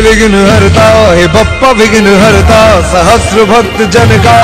विघ्न हरता हे बप्पा विघ्न हरता सहस्र भक्त जन का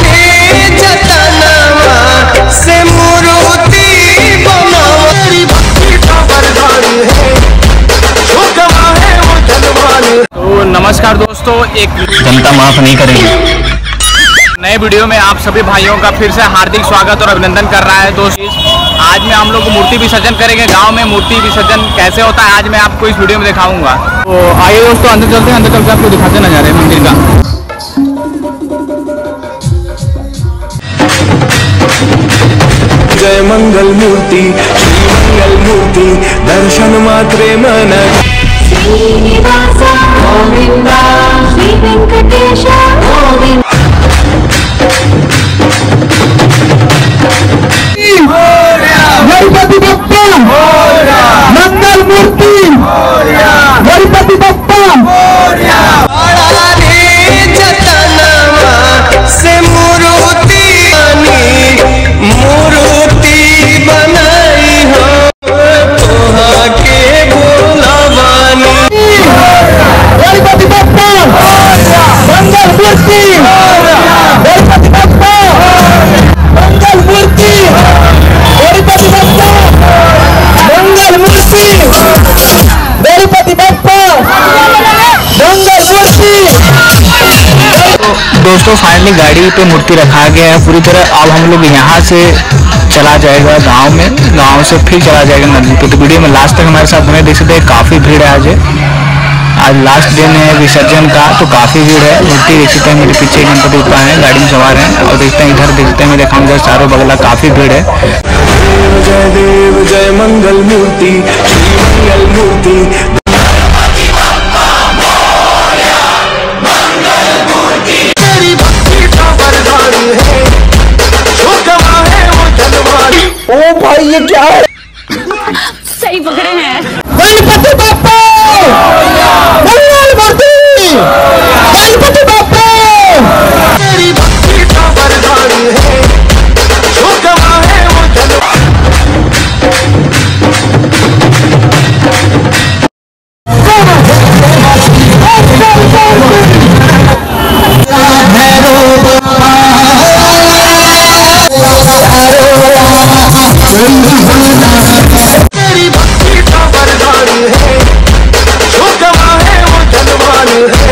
से मूर्ति बनाओ भक्ति का वरदान है जो कमाए वो धनवान। तो नमस्कार दोस्तों, एक जनता माफ नहीं करेगी। नए वीडियो में आप सभी भाइयों का फिर से हार्दिक स्वागत और अभिनंदन कर रहा है। दोस्तों आज मैं हम लोग मूर्ति विसर्जन करेंगे। गांव में मूर्ति विसर्जन कैसे होता है आज मैं आपको इस वीडियो में दिखाऊंगा। तो आइए दोस्तों अंदर चलते हैं, अंदर चलकर आपको दिखाते नजारे मंदिर का। जय मंगल मूर्ति श्री मंगल मूर्ति दर्शन मात्रे मन श्रीनिवास गोविंद श्री वेंकटेश गोविंद। गणपति बप्पा मंगल मूर्ति गणपति बप्पा से मूर्ति बनाई हो तोहा के बोलावानी। गणपति बप्पा मंगल मूर्ति गणपति बप्पा मंगल मूर्ति गणपति बप्पा मंगल मूर्ति गणपति बप्पा मंगल मूर्ति। दोस्तों फाइनली गाड़ी पे मूर्ति रखा गया है पूरी तरह। अब हम लोग यहाँ से चला जाएगा गांव में, गांव से फिर चला जाएगा नदी पे। तो वीडियो में लास्ट तक हमारे साथ बने देख सकते हैं। काफ़ी भीड़ है आज लास्ट दिन है विसर्जन का, तो काफ़ी भीड़ है। मूर्ति देख सकते हैं मेरे पीछे गणपति बप्पा है, गाड़ी में सवार हैं। और देखते हैं इधर देखते हैं, मेरे खामों चारों बगला काफ़ी भीड़ है। जय देव जय मंगल मूर्ति श्री मंगल मूर्ति तेरी भक्ति का वरदान है जो कमाए वो धनवान। ओ भाई ये क्या है? सही पकड़े हैं। गणपति बप्पा मंगल मूर्ति गणपति बप्पा तेरी भक्ति का वरदान है जो कमाए वो धनवान। तेरी भक्ति का वरदान है जो कमाए वो धनवान है।